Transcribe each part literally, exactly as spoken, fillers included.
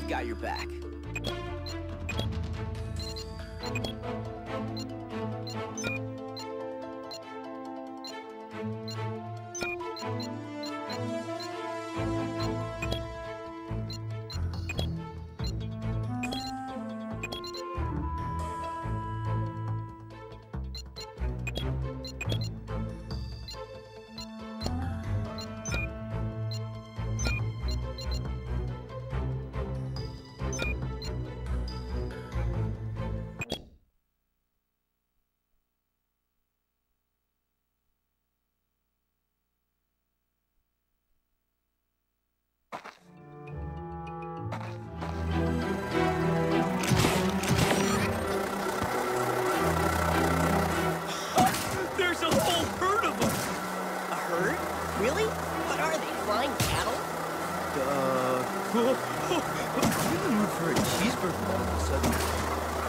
got your back. Really? What are they, flying cattle? Uh, I'm in the mood for a cheeseburger all of a sudden.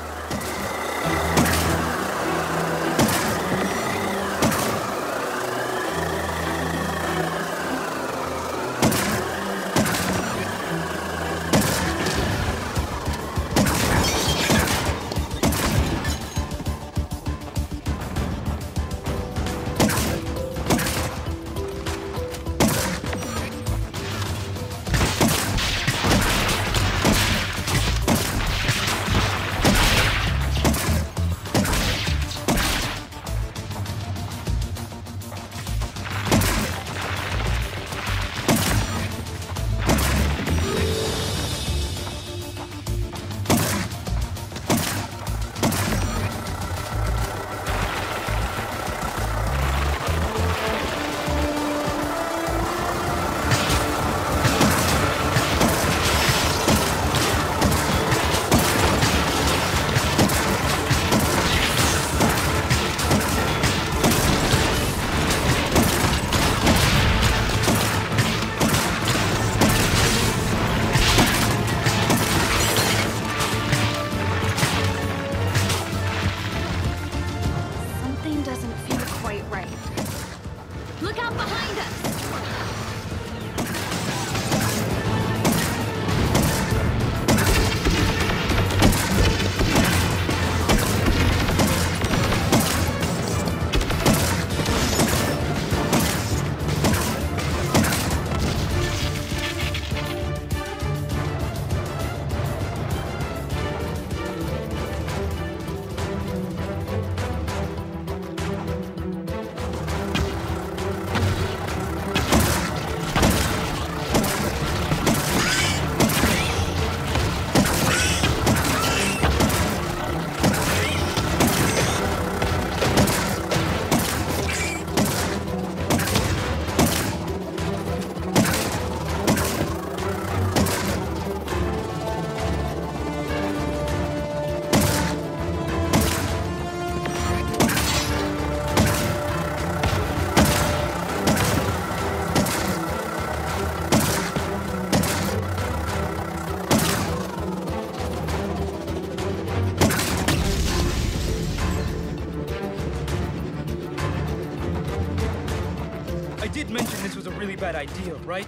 I did mention this was a really bad idea, right?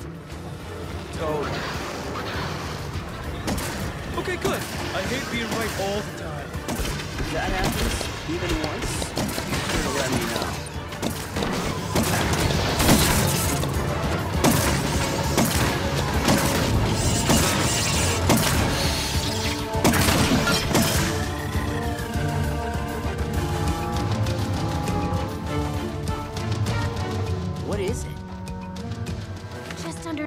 Totally. Okay, good. I hate being right all the time. If that happens, even once, be sure to let me know. What is it? Just under...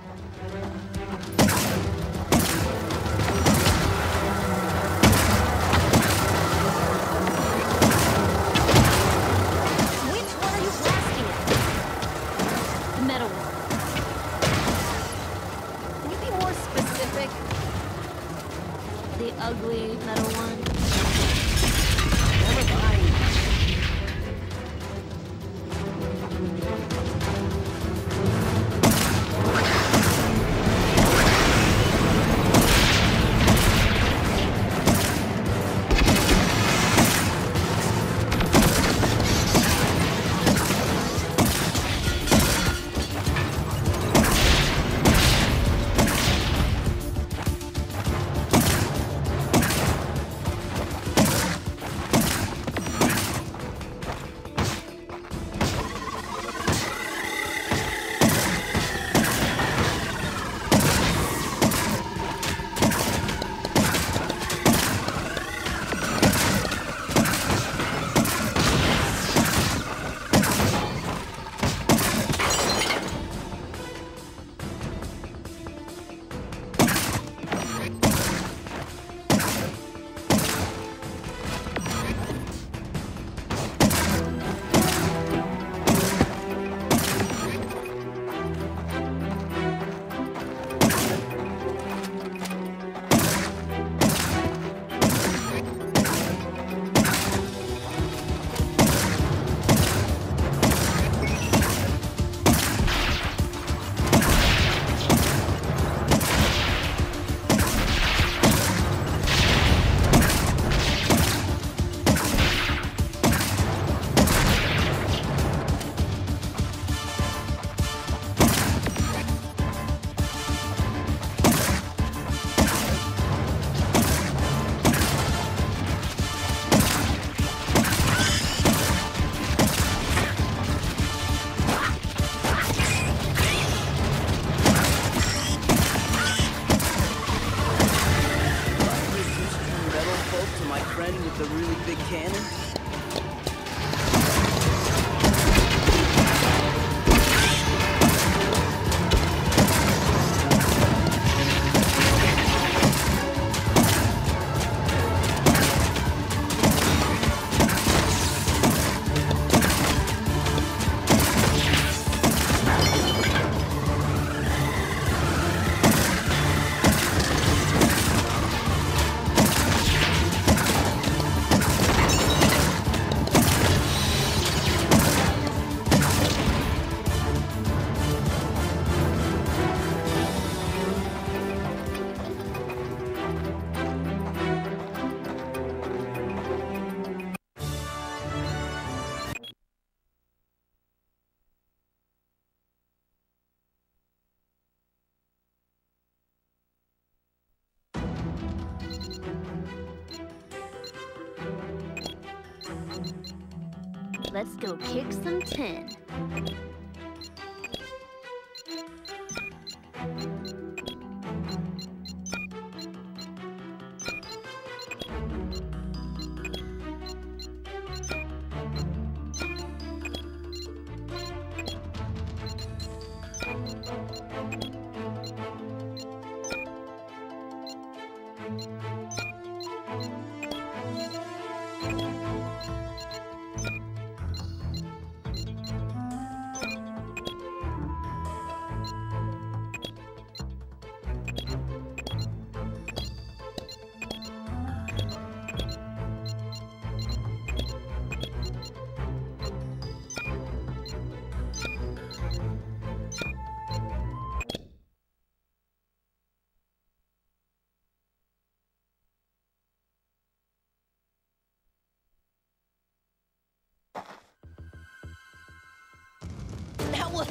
Which one are you blasting at? The metal one. Can you be more specific? The ugly metal one. Never mind. cannon? Let's go kick some tin. That was...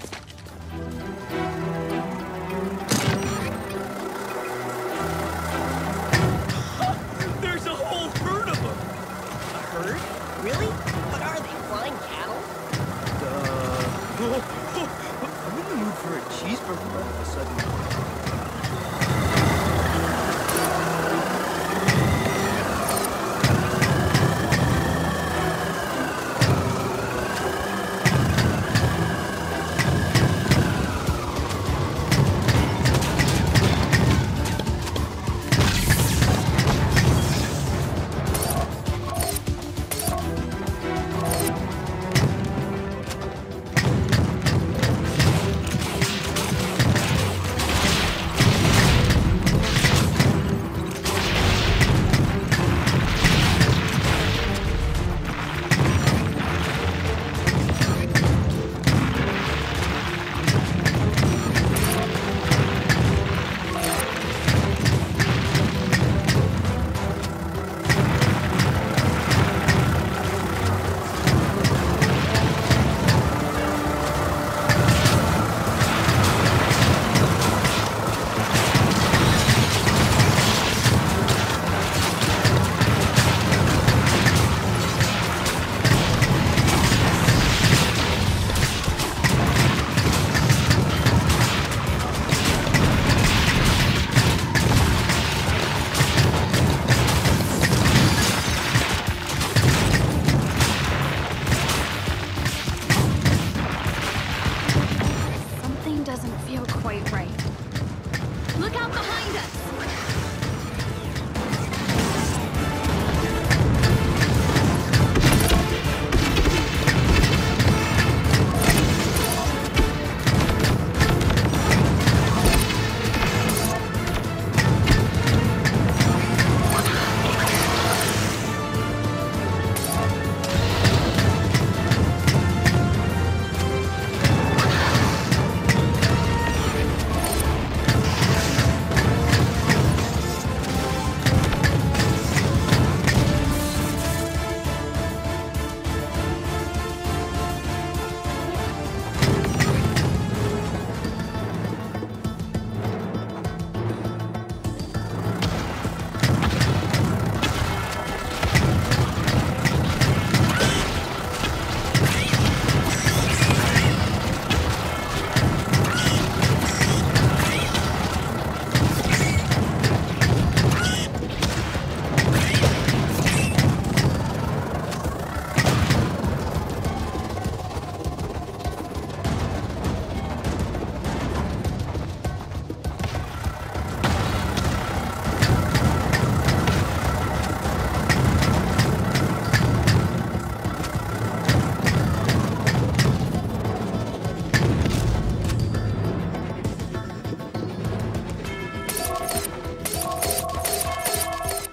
There's a whole herd of them! a herd? Really? What are they, flying cattle? Uh, I'm in the mood for a cheeseburger all of a sudden.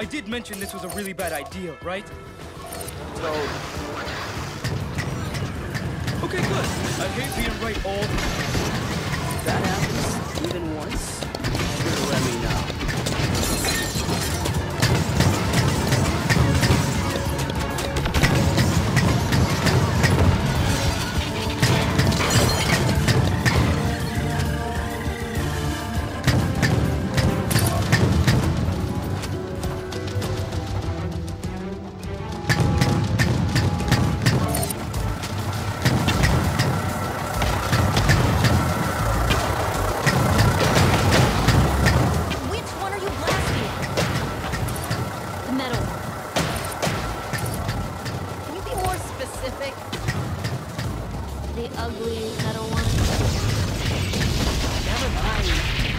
I did mention this was a really bad idea, right? So, Okay, good. I hate being right all the time. If that happens, even once, sure let me know. Which one are you blasting? The metal. Can you be more specific? The ugly metal one. Never mind.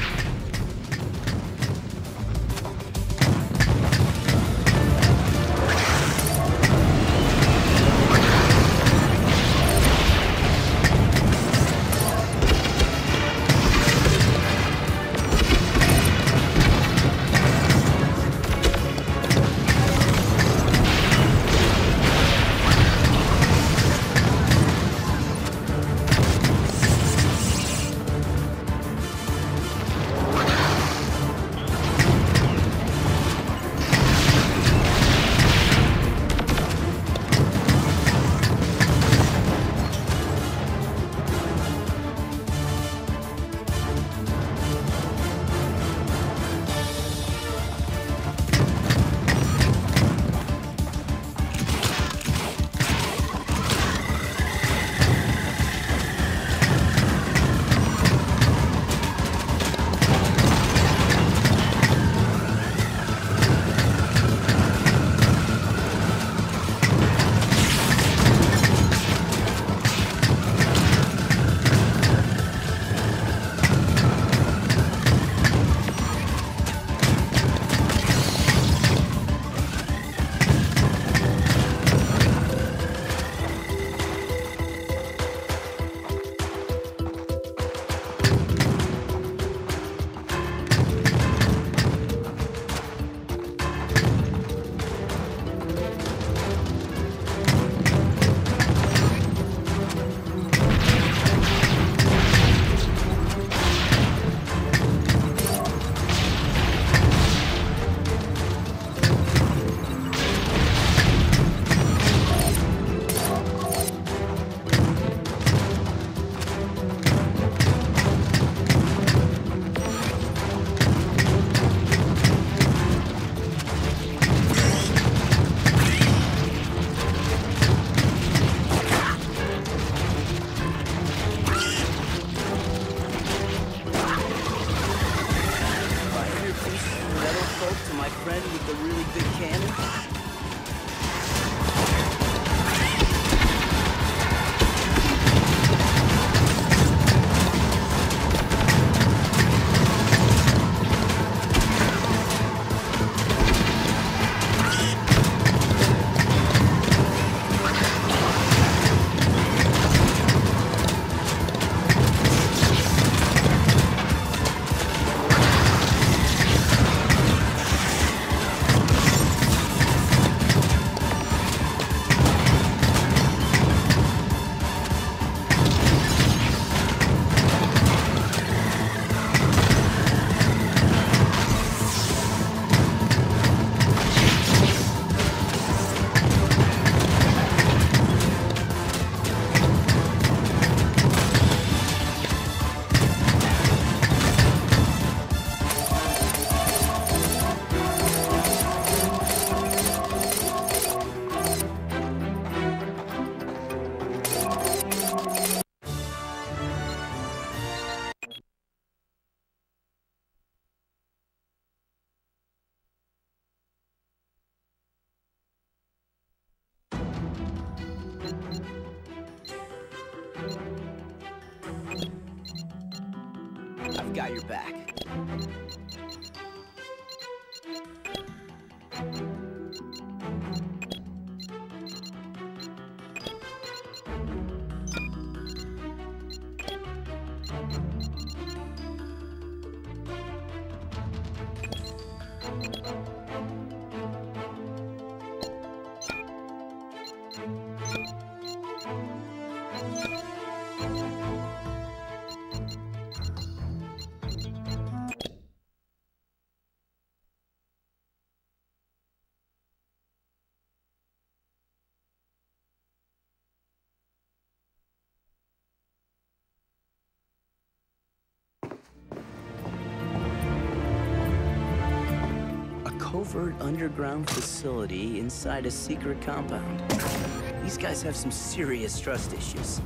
To my friend with the really big cannon. I've got your back. covert underground facility inside a secret compound. These guys have some serious trust issues.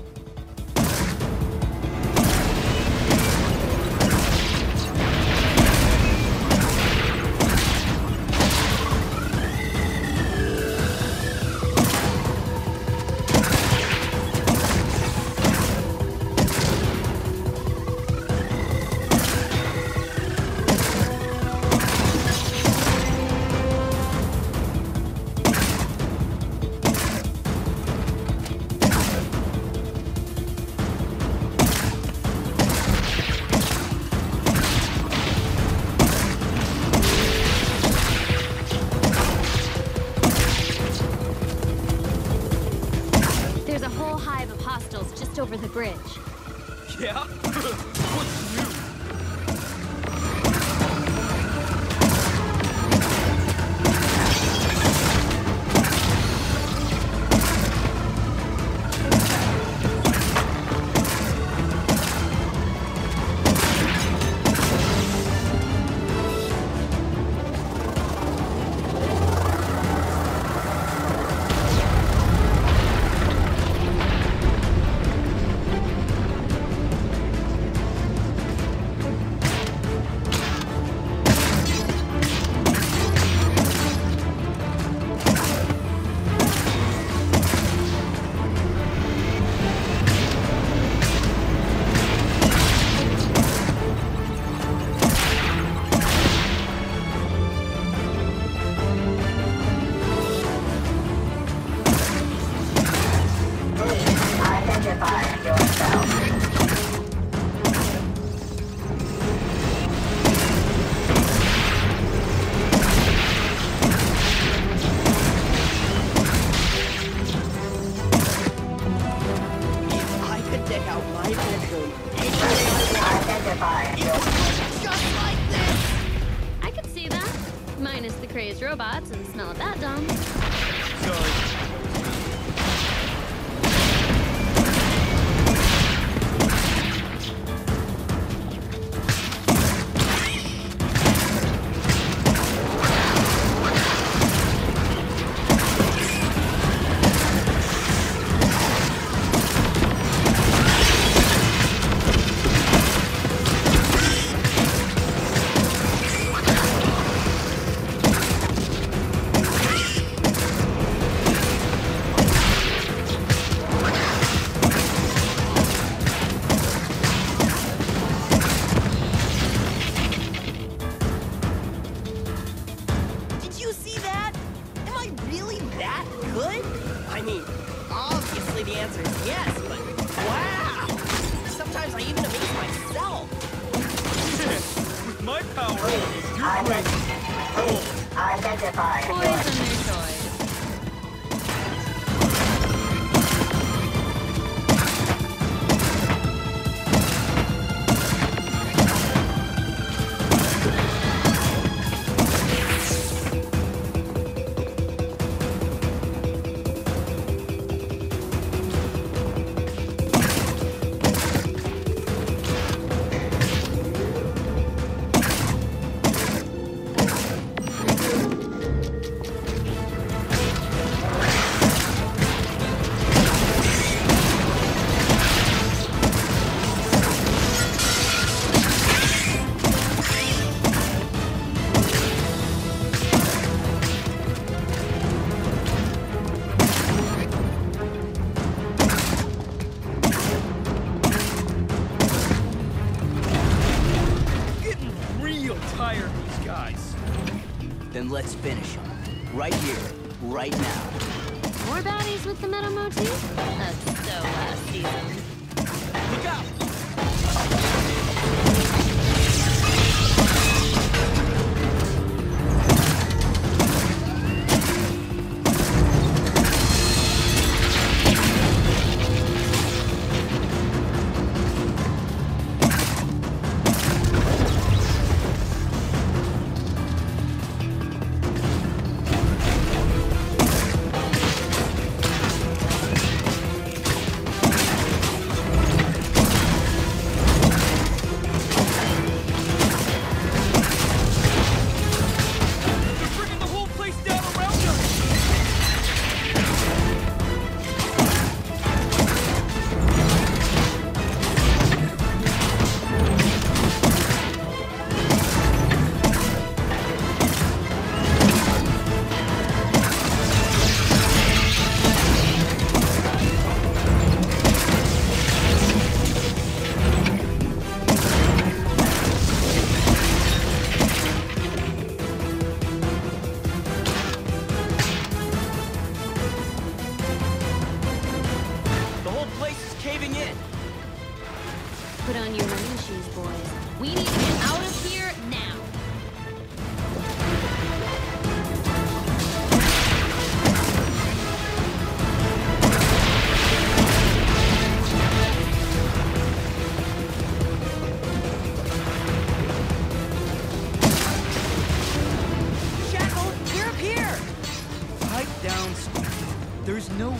There's a whole hive of hostiles just over the bridge. Yeah? What's new? I could see that. Minus the crazed robots and smell of that dumb. Sorry. Did you see that? Am I really that good? I mean, obviously the answer is yes, but wow! Sometimes I even amaze myself. With my power, you're crazy. Identify. Toys and their toys. Tired of these guys. Then let's finish them. Right here, right now. More baddies with the metal motif? That's so last season. Look out!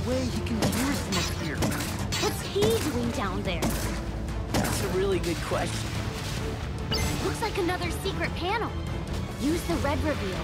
way he can hear us from up here? What's he doing down there? That's a really good question. Looks like another secret panel. Use the red reveal.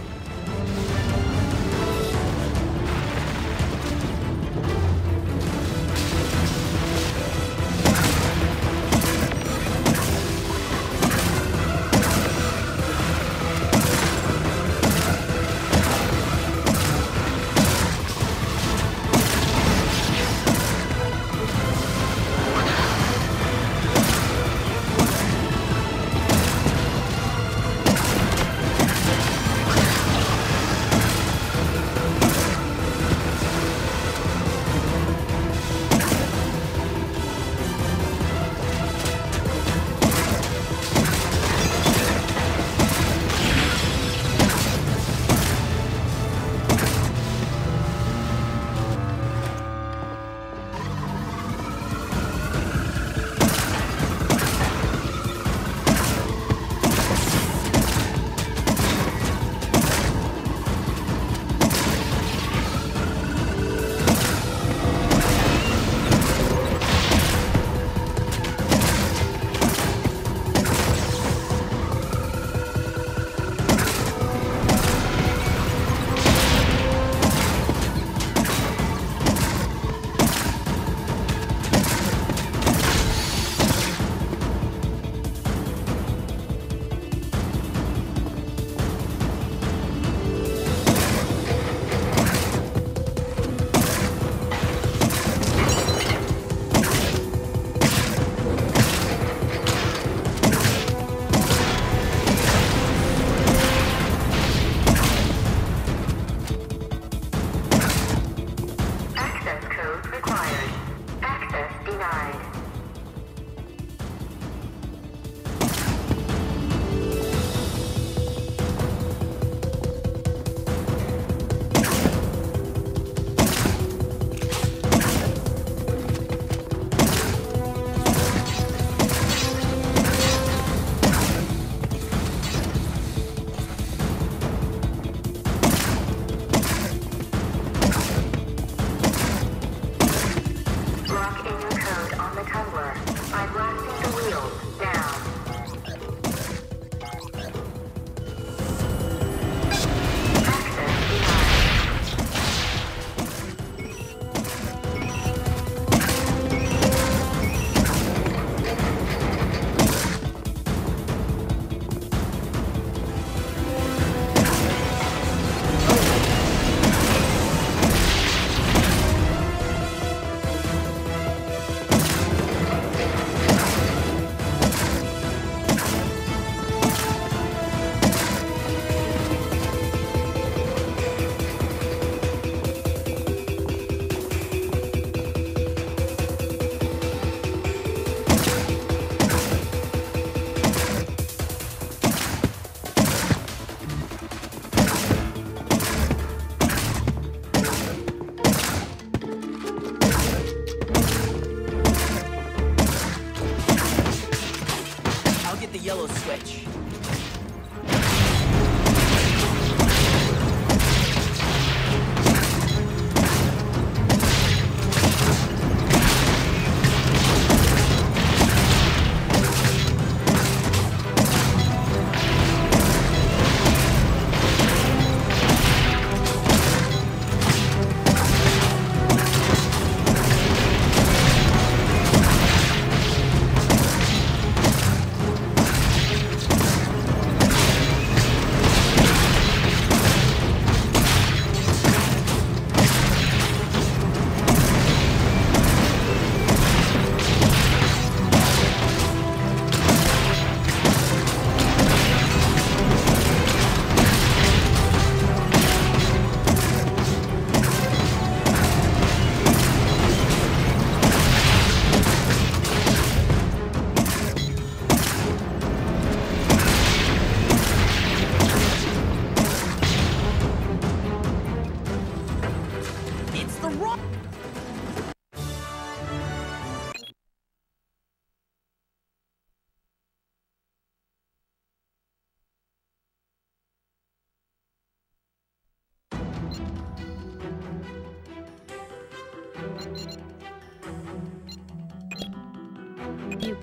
yellow switch.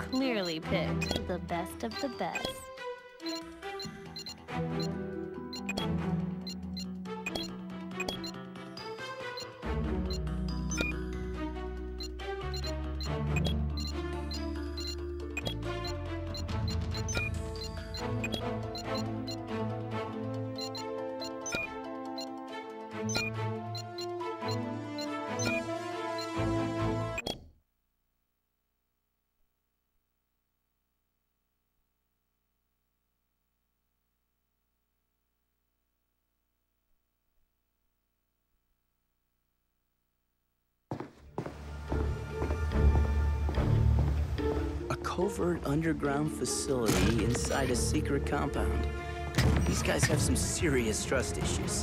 clearly picked the best of the best. Covert underground facility inside a secret compound. These guys have some serious trust issues.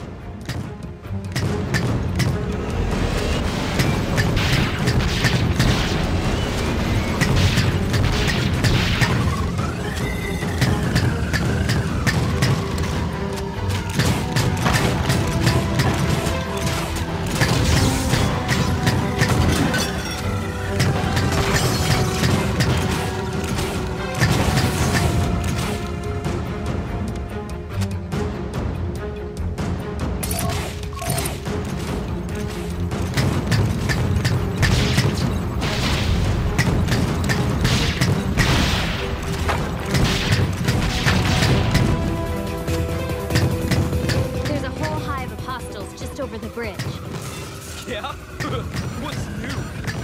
Over the bridge. Yeah? What's new?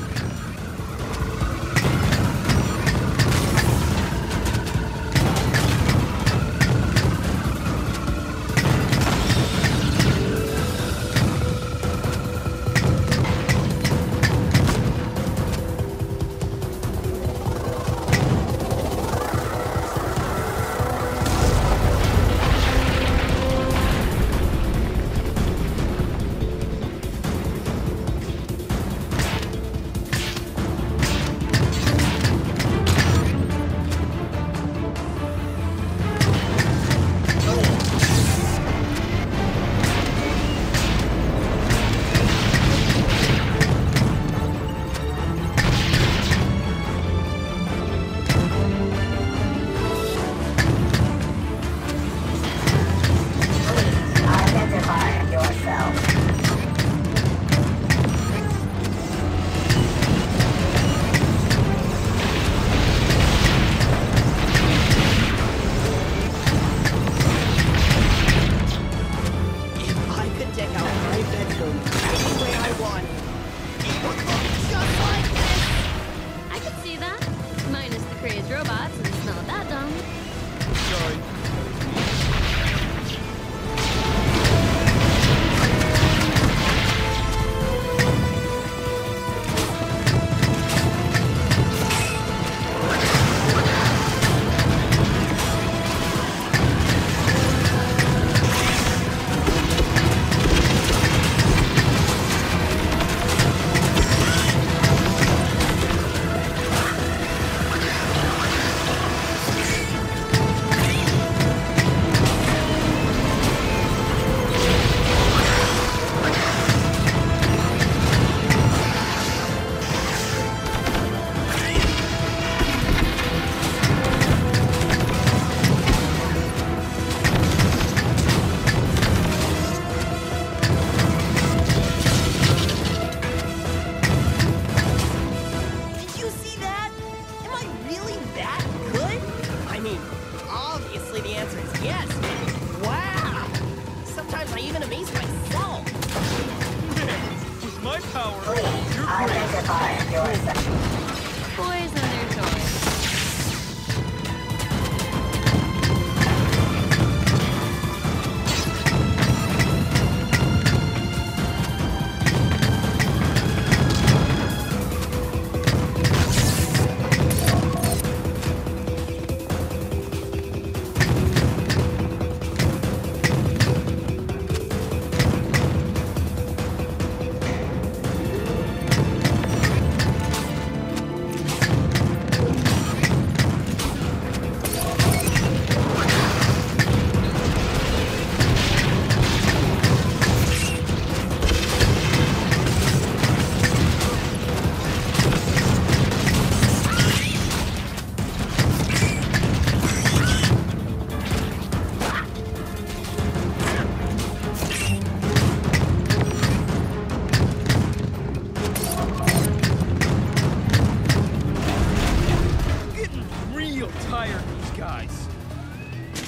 Boys and their toys.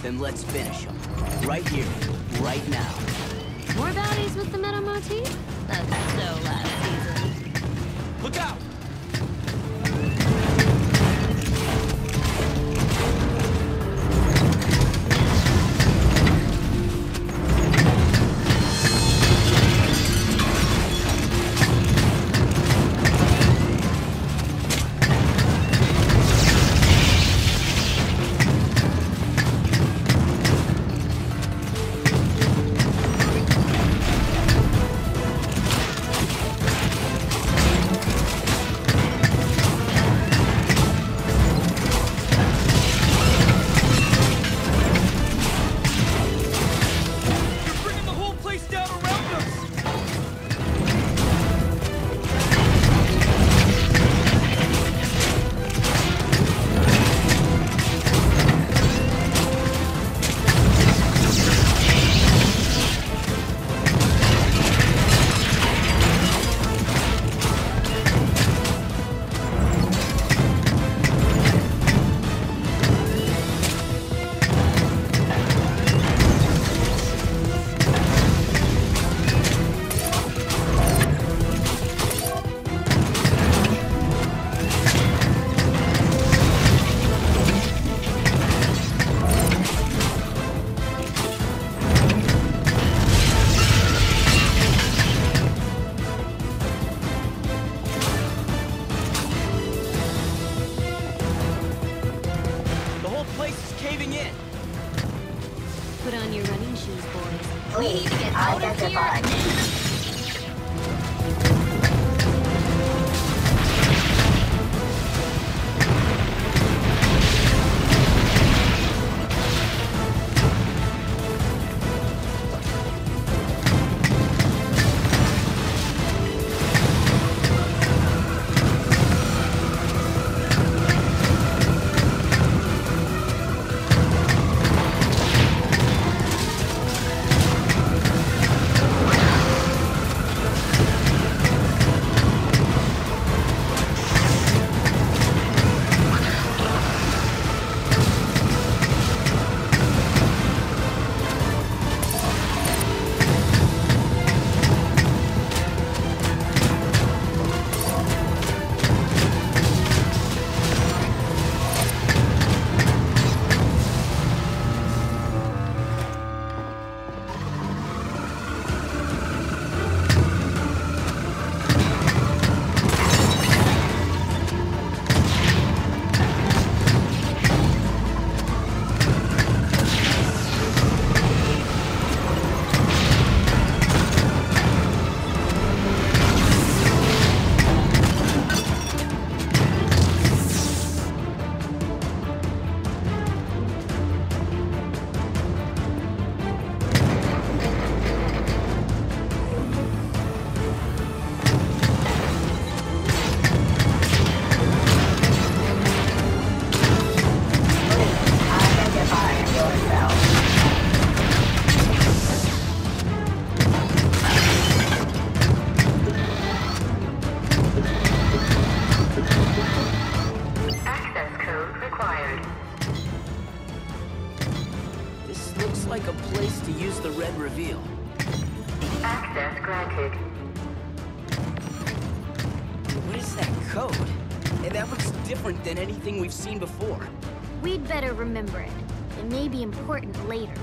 Then let's finish him. Right here, right now. More baddies with the meta motif? That's so last season. Look out! Put on your running shoes, boys. We need to get out of here now. Like a place to use the red reveal. Access granted. What is that code? And that looks different than anything we've seen before. We'd better remember it. It may be important later.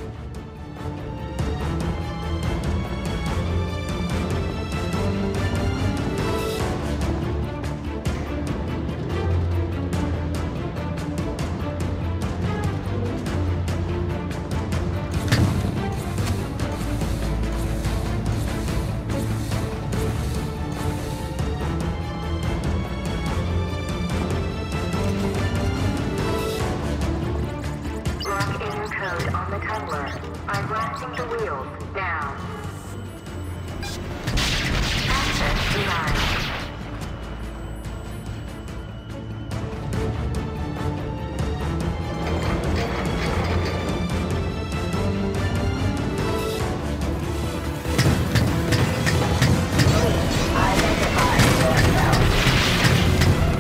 I'm blasting the wheels down. Access denied.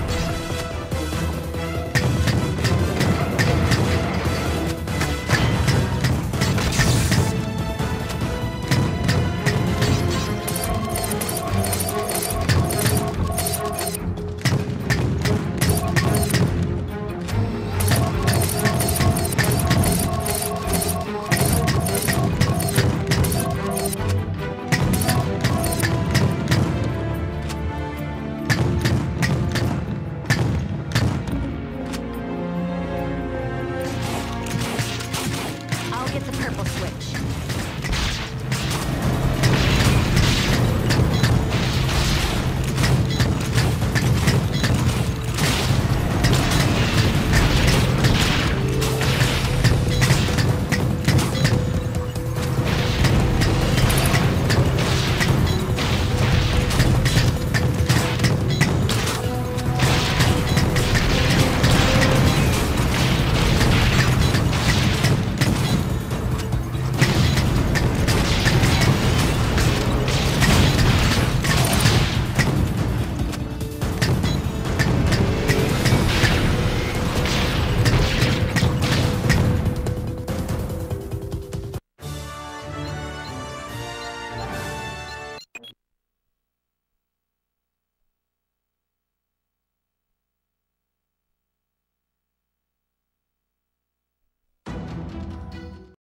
This hit the purple switch.